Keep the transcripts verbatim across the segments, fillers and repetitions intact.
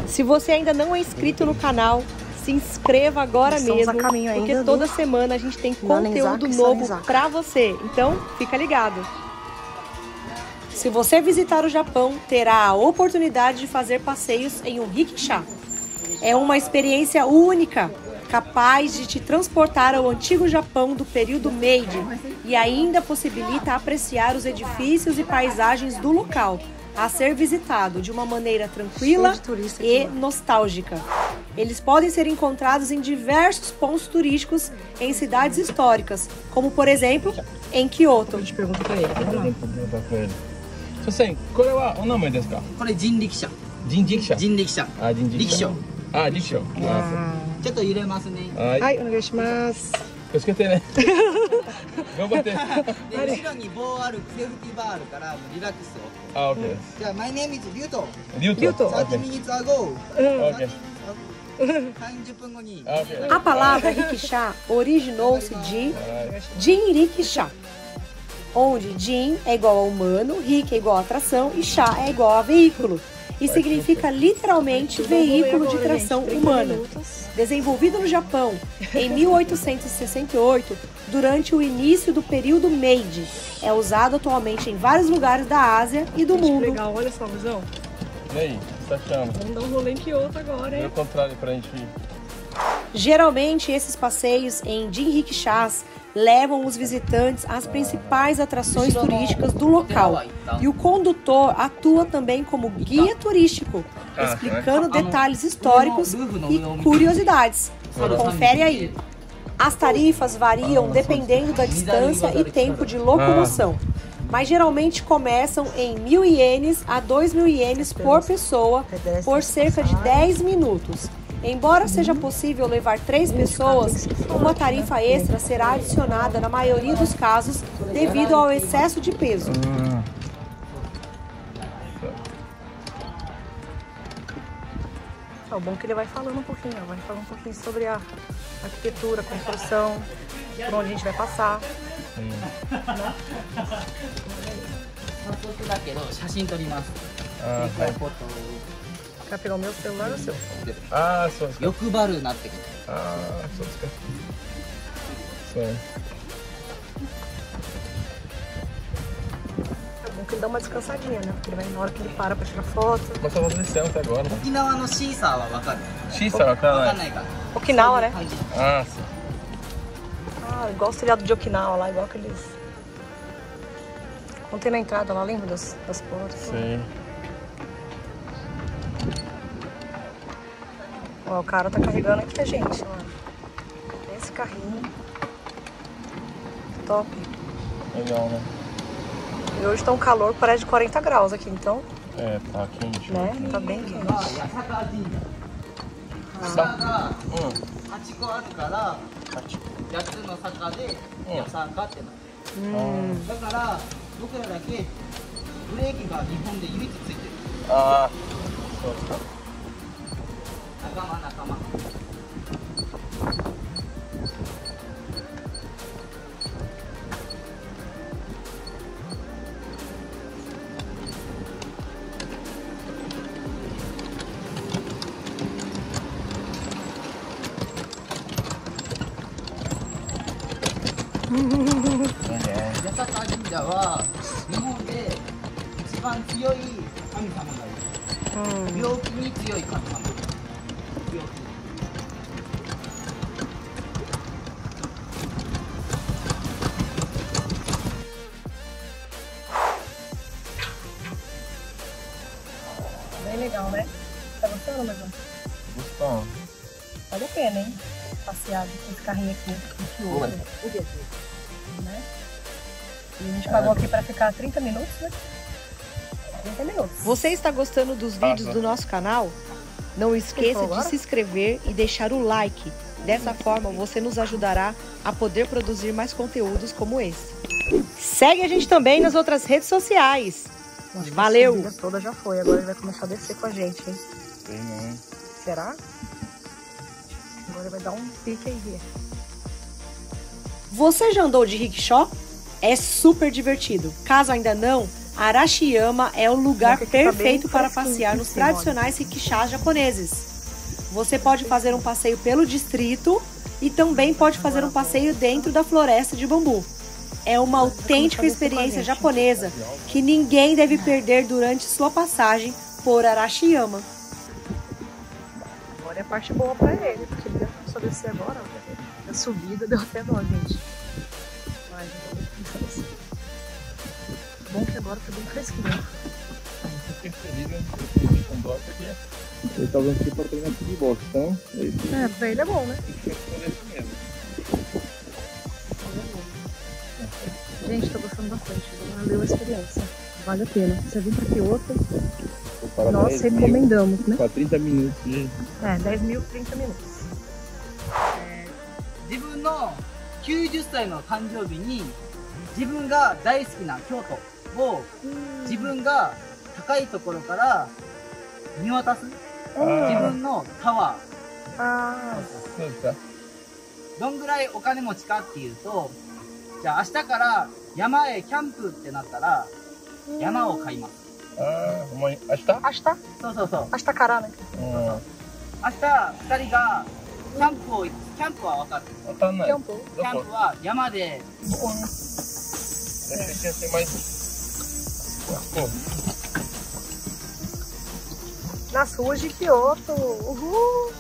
Se você ainda não é inscrito no canal, se inscreva agora mesmo, porque toda semana a gente tem conteúdo novo pra você. Então, fica ligado. Se você visitar o Japão, terá a oportunidade de fazer passeios em um rickshaw. É uma experiência única, capaz de te transportar ao antigo Japão do período Meiji e ainda possibilita apreciar os edifícios e paisagens do local a ser visitado de uma maneira tranquila e nostálgica. Eles podem ser encontrados em diversos pontos turísticos em cidades históricas, como por exemplo, em Kyoto. A gente pergunta pra ele. Sensei, qual é o nome desu ka? これ人力車。 人力車。 人力車。 あ、人力車。 力車。 あ、力車。 ちょっと揺れますね。 はい。 Ai, onegaishimasu. 気をつけてね。頑張って。 で後ろに棒あるセーフティーバーあるからリラックスを。 あ、オッケーです。 じゃあ My name is リュウト。 リュウト。 リュウト。 さんじゅう minutes ago。 オッケー。 さんじゅっぷんごに。 あ、オッケー。 A palavra rickshaw originou-se de Jinriksha, onde Jin é igual a humano, Rik é igual a tração e Sha é igual a veículo, e significa literalmente veículo de tração humana. Desenvolvido no Japão em mil oitocentos e sessenta e oito, durante o início do período Meiji, é usado atualmente em vários lugares da Ásia e do mundo. Legal, olha só, Musão. E aí, você tá achando? Vamos dar um rolê em Kyoto agora, É hein? o contrário pra gente ir. Geralmente, esses passeios em jinrikishas levam os visitantes às principais atrações turísticas do local. E o condutor atua também como guia turístico, explicando detalhes históricos e curiosidades. Confere aí. As tarifas variam dependendo da distância e tempo de locomoção, mas geralmente começam em mil ienes a dois mil ienes por pessoa por cerca de dez minutos. Embora seja possível levar três pessoas, uma tarifa extra será adicionada na maioria dos casos devido ao excesso de peso. É o bom que ele vai falando um pouquinho, ó, vai falando um pouquinho sobre a arquitetura, a construção, por onde a gente vai passar. Né? だけど写真撮ります。 Ah, テイクアウト。 Quer pegar o meu celular ou o seu? ah, そうですか。 欲張るなってくる。 ああ、そうですか。そうね。 É bom que ele dá uma descansadinha, né? Porque ele vai na hora que ele para pra tirar foto. Mas só descendo até agora. 沖縄のシーサーはわかる？ Xわかわらな。 かんないいから。 Okinawa, né? 感じ。 Ah, sim. Ah, igual o seriado de Okinawa lá, igual aqueles... Ontem na entrada lá, lembra das, das portas? Sim. Ó, o cara tá carregando aqui a gente, ó. Esse carrinho. Top. Legal, né? E hoje tá um calor, parece de quarenta graus aqui, então, É, tá quente. né? Tá bem quente. さ、うん。 はちこあるからやっつの坂で八坂ってなる。だから僕らだけブレーキが日本で唯一ついてる。 ああ、そうですか。 仲間仲間。 八坂神社は日本で一番強い神様がいる。病気に強い神様。病気。 Bem legal, né? Tá gostando, meu irmão? Gostando. Vale a pena, hein? Passear com esse carrinho aqui em Kyoto. Né? E a gente pagou aqui pra ficar trinta minutos, né? trinta minutos. Você está gostando dos vídeos do nosso canal? Não esqueça de se inscrever e deixar o like. Dessa forma, você nos ajudará a poder produzir mais conteúdos como esse. Segue a gente também nas outras redes sociais. Valeu! A subida toda já foi, agora ele vai começar a descer com a gente, hein? Sei não. Será? Agora ele vai dar um pique aí. Você já andou de rickshaw? É super divertido. Caso ainda não, Arashiyama é o lugar perfeito tá para passear nos tradicionais rickshaws japoneses. Você pode fazer um passeio pelo distrito e também pode fazer um passeio dentro da floresta de bambu. É uma autêntica experiência japonesa que ninguém deve perder durante sua passagem por Arashiyama. Agora é a parte boa pra ele, porque ele deve só descer agora. A subida deu até dó, gente. Mas assim. Bom que agora tá bem fresquinho. Ele tá usando aqui pra treinar kickbox, então... É, pra ele é bom, né? Gente, tô gostando bastante. Valeu a experiência. Vale a pena. Você vem pra Kyoto, nós recomendamos, né? Para trinta minutos de... É, dez mil, trinta minutos. 自分のきゅうじゅっさいの誕生日に自分が大好きな京都を自分が高いところから見渡す自分のタワー。 あそうですか。 どんぐらいお金持ちかっていうと、じゃあ明日から山へキャンプってなったら山を買います。 ああ、お前明日？ あ、明日？ そうそうそう。 明日からね。 うん。 明日ふたりがキャンプをキャンプは分かる。 わかんない。 キャンプ？ キャンプは山で。 どこ？Deixa eu ser mais. Nas ruas de Kyoto. Uhul!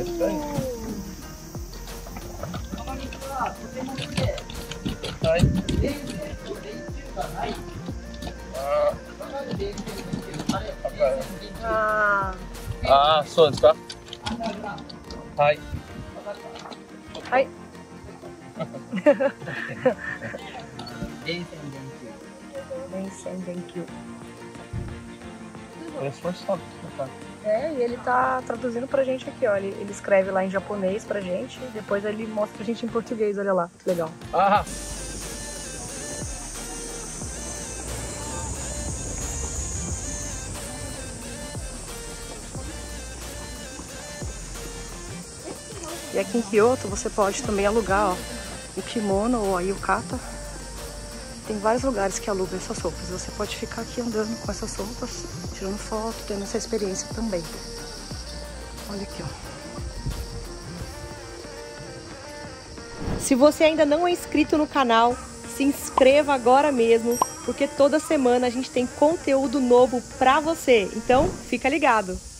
この道はとても綺麗。 はい。 電線と電柱がない。 あわかる電線っていうあれ。 ああ。ああ、そうですか。 アンダーグラウンド。 はい。 はい。 電線電 Nem sem thank you. É esforçado. É, e ele tá traduzindo pra gente aqui, ó. Ele, ele escreve lá em japonês pra gente, e depois ele mostra pra gente em português, olha lá, que legal. Ah! E aqui em Kyoto você pode também alugar, ó, o kimono ou a yukata. Tem vários lugares que alugam essas roupas. Você pode ficar aqui andando com essas roupas, tirando foto, tendo essa experiência também. Olha aqui, ó. Se você ainda não é inscrito no canal, se inscreva agora mesmo, porque toda semana a gente tem conteúdo novo pra você. Então, fica ligado!